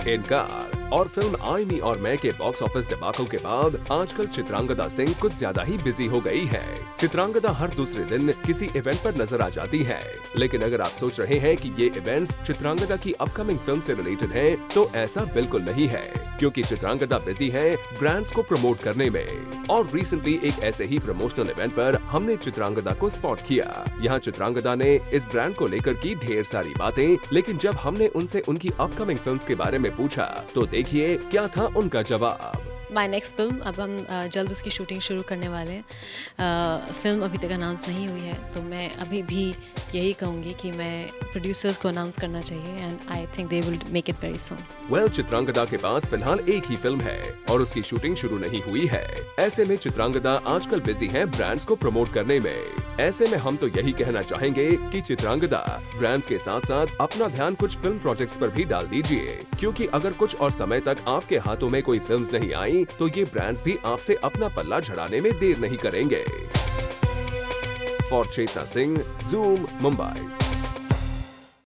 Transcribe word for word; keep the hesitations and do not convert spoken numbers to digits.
इनकार। और फिल्म आई मी और मैं के बॉक्स ऑफिस डिबाकल के बाद आजकल चित्रांगदा सिंह कुछ ज्यादा ही बिजी हो गई है। चित्रांगदा हर दूसरे दिन किसी इवेंट पर नजर आ जाती है, लेकिन अगर आप सोच रहे हैं कि ये इवेंट्स चित्रांगदा की अपकमिंग फिल्म से रिलेटेड हैं, तो ऐसा बिल्कुल नहीं है, क्योंकि चित्रांगदा बिजी है ब्रांड्स को प्रमोट करने में। और रिसेंटली एक ऐसे ही प्रमोशनल इवेंट पर हमने चित्रांगदा को स्पॉट किया। यहाँ चित्रांगदा ने इस ब्रांड को लेकर की ढेर सारी बातें, लेकिन जब हमने उनसे उनकी अपकमिंग फिल्म्स के बारे में पूछा तो देखिए क्या था उनका जवाब। माय नेक्स्ट फिल्म, अब हम जल्द उसकी शूटिंग शुरू करने वाले हैं। फिल्म अभी तक अनाउंस नहीं हुई है, तो मैं अभी भी यही कहूँगी कि मैं प्रोड्यूसर्स को अनाउंस करना चाहिए and I think they will make it very soon. Well, Chitrangada के पास फिलहाल एक ही फिल्म है और उसकी शूटिंग शुरू नहीं हुई है। ऐसे में चित्रांगदा आजकल बिजी है ब्रांड्स को प्रमोट करने में। ऐसे में हम तो यही कहना चाहेंगे कि चित्रांगदा ब्रांड्स के साथ साथ अपना ध्यान कुछ फिल्म प्रोजेक्ट्स पर भी डाल दीजिए, क्योंकि अगर कुछ और समय तक आपके हाथों में कोई फिल्म्स नहीं आई तो ये ब्रांड्स भी आपसे अपना पल्ला झड़ाने में देर नहीं करेंगे। For Chetna Singh, Zoom, Mumbai.